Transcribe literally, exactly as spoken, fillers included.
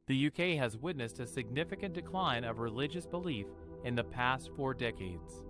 The U K has witnessed a significant decline of religious belief in the past four decades.